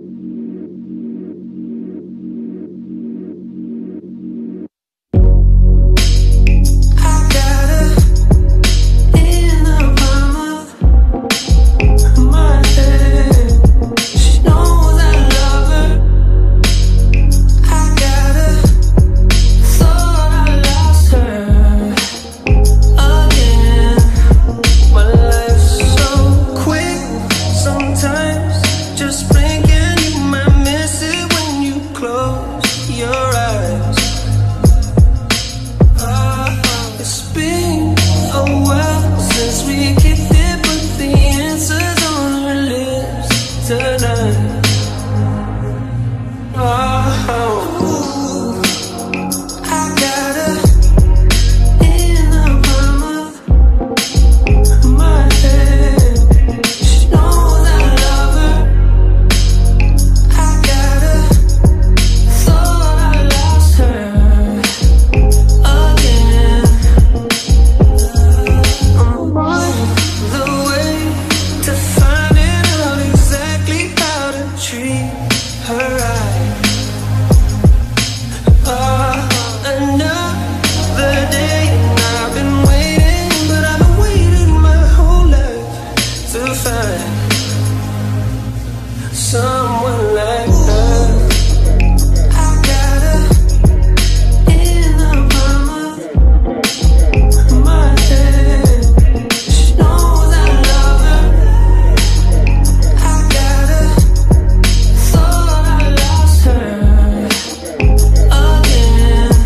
Someone like her. I got her in the palm of my hand. She knows I love her. I got her, thought I lost her again.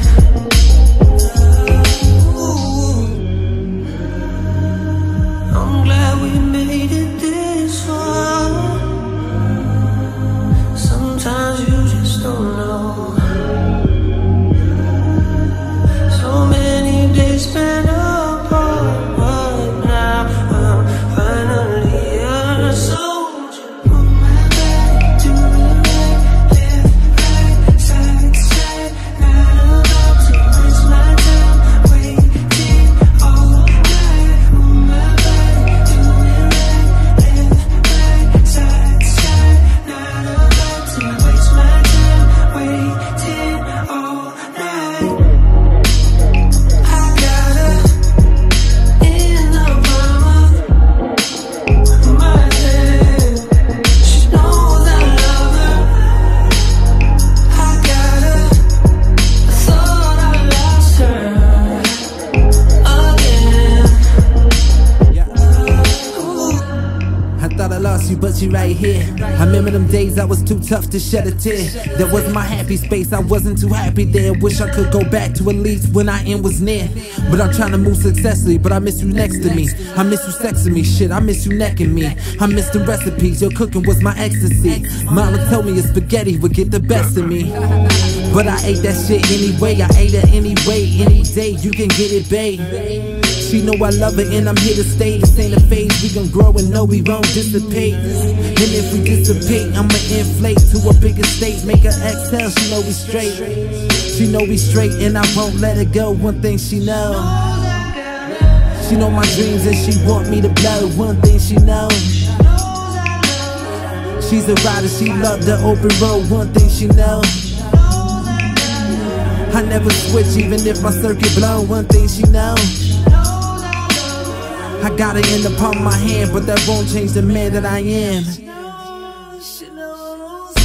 Ooh. I'm glad we made it this far. Sometimes you just don't know. So many days spent apart, but now I'm finally yours. So won't you put my back to the right, left, right, side to side. Not about to waste my time waiting all night. Put my back to the right, left, right, side to side. Not about to waste my time waiting all night. I got her in the palm of my hand. She knows I love her. I got her, thought I lost her again. I thought I lost you, but you right here. I remember them days I was too tough to shed a tear. That was my happy space, I wasn't too happy there. Wish I could go back to at least when I end was near. But I'm trying to move successfully, but I miss you next to me. I miss you sexing me, shit, I miss you necking me. I miss the recipes, your cooking was my ecstasy. Mama told me your spaghetti would get the best of me. But I ate that shit anyway, I ate it anyway. Any day you can get it, babe. She know I love her and I'm here to stay. This ain't a phase, we gon' grow and know we won't dissipate. And if we dissipate, I'ma inflate to a bigger state. Make her exhale, she know we straight. She know we straight and I won't let her go. One thing she know, she know my dreams and she want me to blow. One thing she know, she's a rider, she love the open road. One thing she know, I never switch even if my circuit blow. One thing she know, I got it in the palm of my hand, but that won't change the man that I am.